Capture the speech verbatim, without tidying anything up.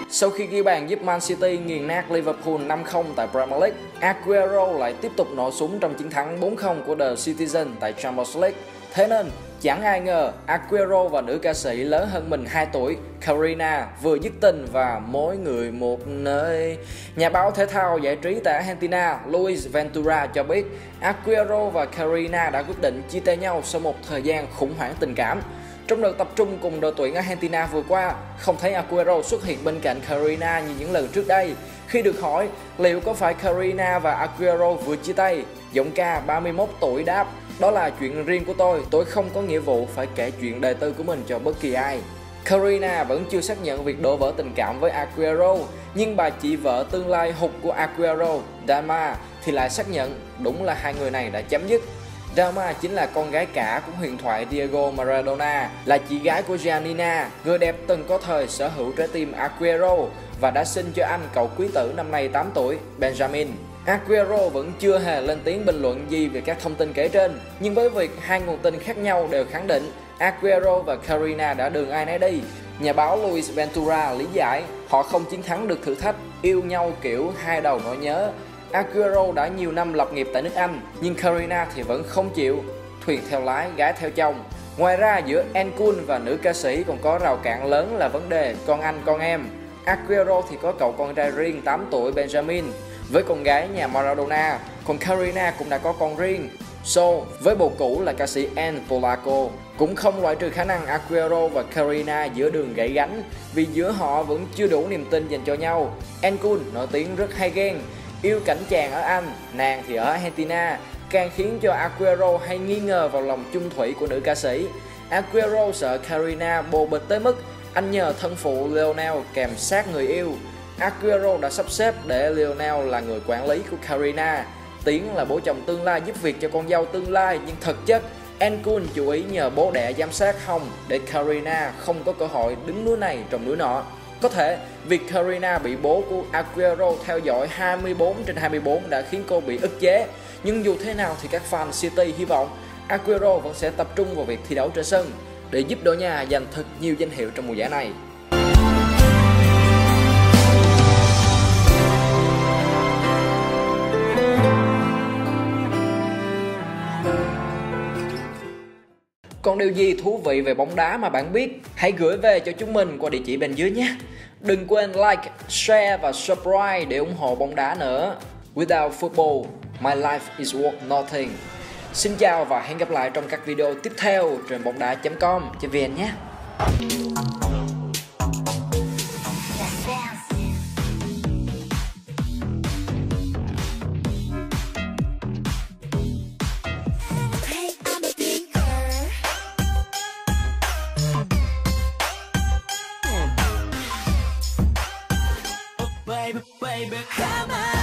Sau khi ghi bàn giúp Man City nghiền nát Liverpool năm không tại Premier League, Aguero lại tiếp tục nổ súng trong chiến thắng bốn không của The Citizen tại Champions League. Thế nên, chẳng ai ngờ Aguero và nữ ca sĩ lớn hơn mình hai tuổi Karina vừa dứt tình và mỗi người một nơi. Nhà báo thể thao giải trí tại Argentina Luis Ventura cho biết Aguero và Karina đã quyết định chia tay nhau sau một thời gian khủng hoảng tình cảm. Trong đợt tập trung cùng đội tuyển Argentina vừa qua, không thấy Aguero xuất hiện bên cạnh Karina như những lần trước đây. Khi được hỏi liệu có phải Karina và Aguero vừa chia tay, giọng ca ba mươi mốt tuổi đáp: "Đó là chuyện riêng của tôi, tôi không có nghĩa vụ phải kể chuyện đời tư của mình cho bất kỳ ai." Karina vẫn chưa xác nhận việc đổ vỡ tình cảm với Aguero, nhưng bà chị vợ tương lai hụt của Aguero, Dalma, thì lại xác nhận đúng là hai người này đã chấm dứt. Dalma chính là con gái cả của huyền thoại Diego Maradona, là chị gái của Giannina, người đẹp từng có thời sở hữu trái tim Aguero và đã sinh cho anh cậu quý tử năm nay tám tuổi, Benjamin. Aguero vẫn chưa hề lên tiếng bình luận gì về các thông tin kể trên, nhưng với việc hai nguồn tin khác nhau đều khẳng định Aguero và Karina đã đường ai nấy đi, nhà báo Luis Ventura lý giải họ không chiến thắng được thử thách yêu nhau kiểu hai đầu nỗi nhớ. Aguero đã nhiều năm lập nghiệp tại nước Anh, nhưng Karina thì vẫn không chịu, thuyền theo lái, gái theo chồng. Ngoài ra, giữa Ancun và nữ ca sĩ còn có rào cản lớn là vấn đề con anh con em. Aguero thì có cậu con trai riêng tám tuổi Benjamin với con gái nhà Maradona, còn Karina cũng đã có con riêng. So, với bồ cũ là ca sĩ Anne Polaco, cũng không loại trừ khả năng Aguero và Karina giữa đường gãy gánh, vì giữa họ vẫn chưa đủ niềm tin dành cho nhau. Ancun nổi tiếng rất hay ghen, yêu cảnh chàng ở Anh, nàng thì ở Argentina, càng khiến cho Aguero hay nghi ngờ vào lòng chung thủy của nữ ca sĩ. Aguero sợ Karina bồ bịch tới mức anh nhờ thân phụ Lionel kèm sát người yêu. Aguero đã sắp xếp để Lionel là người quản lý của Karina. Tiến là bố chồng tương lai giúp việc cho con dâu tương lai, nhưng thực chất Ancun chú ý nhờ bố đẻ giám sát Hồng để Karina không có cơ hội đứng núi này trồng núi nọ. Có thể việc Karina bị bố của Aguero theo dõi hai mươi bốn trên hai mươi bốn đã khiến cô bị ức chế, nhưng dù thế nào thì các fan City hy vọng Aguero vẫn sẽ tập trung vào việc thi đấu trên sân để giúp đội nhà giành thật nhiều danh hiệu trong mùa giải này. Còn điều gì thú vị về bóng đá mà bạn biết? Hãy gửi về cho chúng mình qua địa chỉ bên dưới nhé. Đừng quên like, share và subscribe để ủng hộ bóng đá nữa. Without football, my life is worth nothing. Xin chào và hẹn gặp lại trong các video tiếp theo trên bóng đá chấm com chấm vn nhé. Baby, baby, come on.